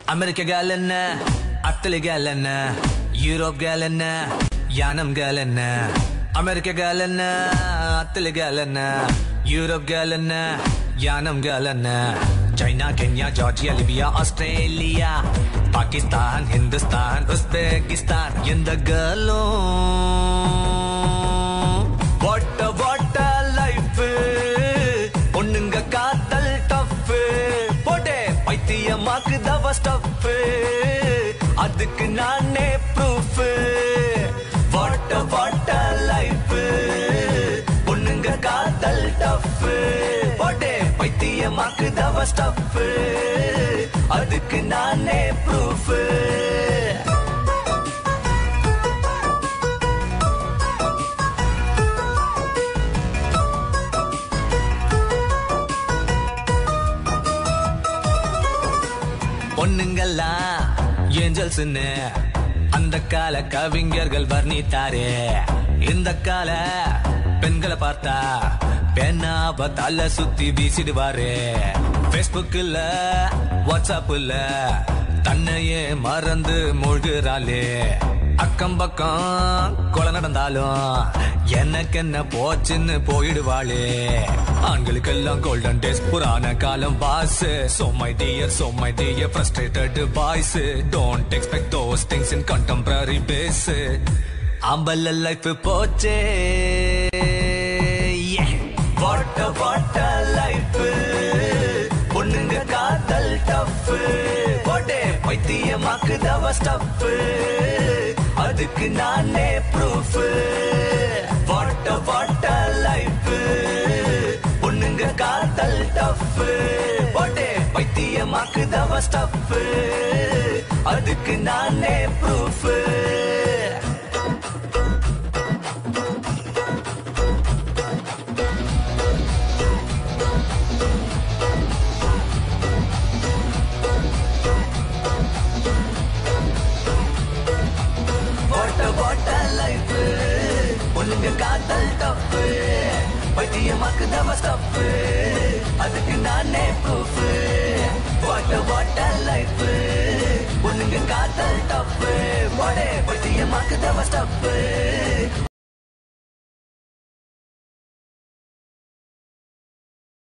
அமெரிக்க girl என்ன, அத்தலி girl என்ன, யூரோப் கேர்ள் என்ன, யானம் கேர்ள் என்ன. அமெரிக்க கேர்ள் என்ன, அத்தலி கேர்ள் என்ன, யூரோப் கேர்ள் என்ன, யானம் கேர்ள் என்ன. China, Kenya, Georgia, Libya, Australia, Pakistan, Hindustan, Uzbekistan. எந்த கேர்ளும் வாட்ட லைஃப், பொண்ணுங்க காதல் டஃப், போடே பைத்தியமாக்கு தவ ஸ்டஃப், அதுக்கு நானே ப்ரூஃப். வாட்ட லைஃப், பொண்ணுங்க காதல் டஃப், போடே பைத்தியமாக்கு தவ ஸ்டஃப், அதுக்கு நானே ப்ரூஃப். பொண்ணுங்கெல்லாம் ஏஞ்சல்ஸ்ன்னு அந்த கால கவிஞர்கள் வர்ணித்தாரே. இந்த கால பெண்களை பார்த்தா பெண்ணாப தலை சுத்தி வீசிடுவாரு. பேஸ்புக்ல வாட்ஸ்அப்ல தன்னையே மறந்து மூழ்கிறாளே. அக்கம் பக்கம் கொலை நடந்தாலும் எனக்கு என்ன போச்சுன்னு போயிடுவாளே. ஆண்களுக்கெல்லாம் கோல்டன் டேஸ், புராண காலம் பாஸ். So my dear frustrated boys, don't expect those things in contemporary base. ஆம்பல லைஃப் போச்சே, வாட்ட லைஃப், பொண்ணுங்க காதல் டஃப், போடே பைத்தியமாக்கு தவ ஸ்டஃப், அதுக்கு நானே ப்ரூஃப். வாட்ட லைஃப், பொண்ணுங்க காதல் டஃப், போடே பைத்தியமாக்கு தவ ஸ்டஃப், அதுக்கு நானே ப்ரூஃப். பொண்ணுங்க காதல் டஃப், பைத்தியமாக்கு தவ ஸ்டஃப், அதுக்கு நானே ப்ரூஃப். வாட்ட லைஃப், பொண்ணுங்க காதல் டஃப், போடே பைத்தியமாக்கு தவ ஸ்டஃப்,